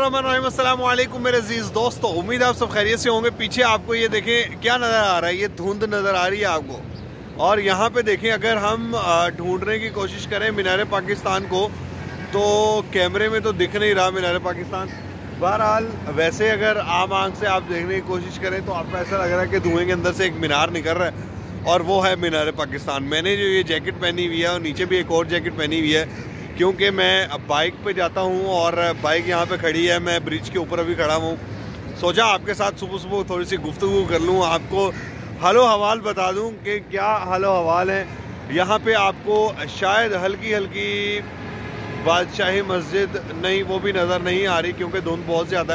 अस्सलाम वालेकुम मेरे अजीज दोस्तों, उम्मीद आप सब खैरियत से होंगे। पीछे आपको ये देखें क्या नज़र आ रहा है, ये धुंध नज़र आ रही है आपको। और यहाँ पे देखें, अगर हम ढूंढने की कोशिश करें मीनार पाकिस्तान को तो कैमरे में तो दिख नहीं रहा मीनार पाकिस्तान। बहरहाल वैसे अगर आम आंख से आप देखने की कोशिश करें तो आपको ऐसा लग रहा है कि धुएं के अंदर से एक मीनार निकल रहा है, और वो है मीनार पाकिस्तान। मैंने जो ये जैकेट पहनी हुई है और नीचे भी एक और जैकेट पहनी हुई है, क्योंकि मैं बाइक पे जाता हूँ और बाइक यहाँ पे खड़ी है, मैं ब्रिज के ऊपर अभी खड़ा हूँ। सोचा आपके साथ सुबह सुबह थोड़ी सी गुफ्तगू कर लूँ, आपको हालो हवाल बता दूँ कि क्या हालो हवाल है। यहाँ पे आपको शायद हल्की हल्की बादशाही मस्जिद नहीं, वो भी नज़र नहीं आ रही क्योंकि धुंध बहुत ज़्यादा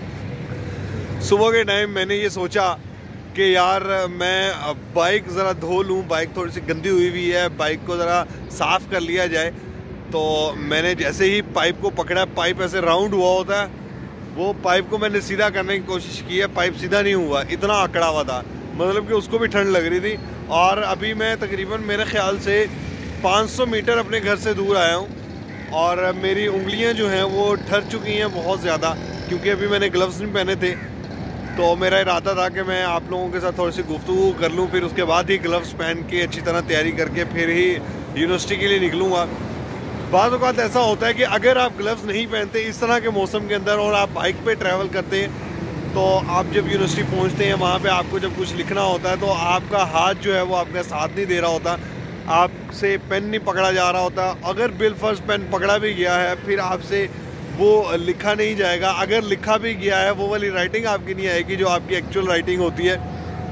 है। सुबह के टाइम मैंने ये सोचा कि यार मैं बाइक ज़रा धो लूँ, बाइक थोड़ी सी गंदी हुई है, बाइक को ज़रा साफ़ कर लिया जाए। तो मैंने जैसे ही पाइप को पकड़ा, पाइप ऐसे राउंड हुआ होता है, वो पाइप को मैंने सीधा करने की कोशिश की है, पाइप सीधा नहीं हुआ, इतना अकड़ा हुआ था, मतलब कि उसको भी ठंड लग रही थी। और अभी मैं तकरीबन मेरे ख्याल से 500 मीटर अपने घर से दूर आया हूँ और मेरी उंगलियाँ जो हैं वो ठर चुकी हैं बहुत ज़्यादा, क्योंकि अभी मैंने ग्लव्स नहीं पहने थे। तो मेरा इरादा था कि मैं आप लोगों के साथ थोड़ी सी गुफ्तगू कर लूँ, फिर उसके बाद ही ग्लव्स पहन के अच्छी तरह तैयारी करके फिर ही यूनिवर्सिटी के लिए निकलूँगा। बाज़ औक़ात ऐसा होता है कि अगर आप ग्लव्स नहीं पहनते इस तरह के मौसम के अंदर और आप बाइक पे ट्रैवल करते हैं, तो आप जब यूनिवर्सिटी पहुंचते हैं वहाँ पे आपको जब कुछ लिखना होता है तो आपका हाथ जो है वो आपका साथ नहीं दे रहा होता, आपसे पेन नहीं पकड़ा जा रहा होता। अगर बिल फर्ज पेन पकड़ा भी गया है फिर आपसे वो लिखा नहीं जाएगा, अगर लिखा भी गया है वो वाली राइटिंग आपकी नहीं आएगी जो आपकी एक्चुअल राइटिंग होती है।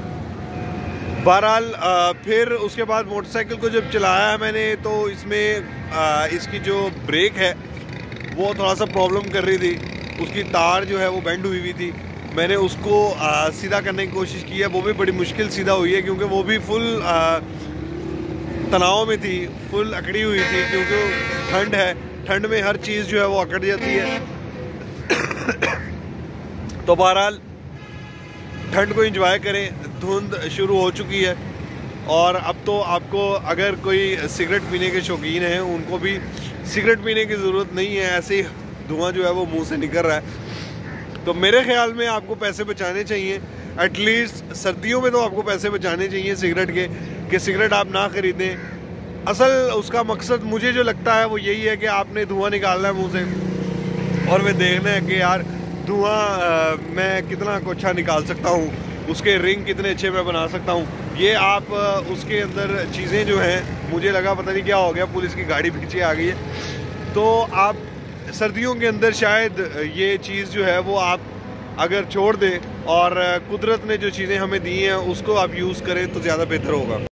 बहरहाल फिर उसके बाद मोटरसाइकिल को जब चलाया है मैंने, तो इसमें इसकी जो ब्रेक है वो थोड़ा सा प्रॉब्लम कर रही थी, उसकी तार जो है वो बेंड हुई हुई थी। मैंने उसको सीधा करने की कोशिश की है, वो भी बड़ी मुश्किल सीधा हुई है क्योंकि वो भी फुल तनाव में थी, फुल अकड़ी हुई थी, क्योंकि ठंड है, ठंड में हर चीज़ जो है वो अकड़ जाती है। तो बहरहाल ठंड को एंजॉय करें, धुंध शुरू हो चुकी है। और अब तो आपको अगर कोई सिगरेट पीने के शौकीन हैं उनको भी सिगरेट पीने की ज़रूरत नहीं है, ऐसे ही धुआं जो है वो मुंह से निकल रहा है। तो मेरे ख्याल में आपको पैसे बचाने चाहिए, एटलीस्ट सर्दियों में तो आपको पैसे बचाने चाहिए सिगरेट के, कि सिगरेट आप ना ख़रीदें। असल उसका मकसद मुझे जो लगता है वो यही है कि आपने धुआं निकालना है मुँह से और मैं देखना है कि यार धुआं मैं कितना अच्छा निकाल सकता हूँ, उसके रिंग कितने अच्छे मैं बना सकता हूँ। ये आप उसके अंदर चीज़ें जो हैं, मुझे लगा पता नहीं क्या हो गया, पुलिस की गाड़ी पीछे आ गई है। तो आप सर्दियों के अंदर शायद ये चीज़ जो है वो आप अगर छोड़ दें और कुदरत ने जो चीज़ें हमें दी हैं उसको आप यूज़ करें तो ज़्यादा बेहतर होगा।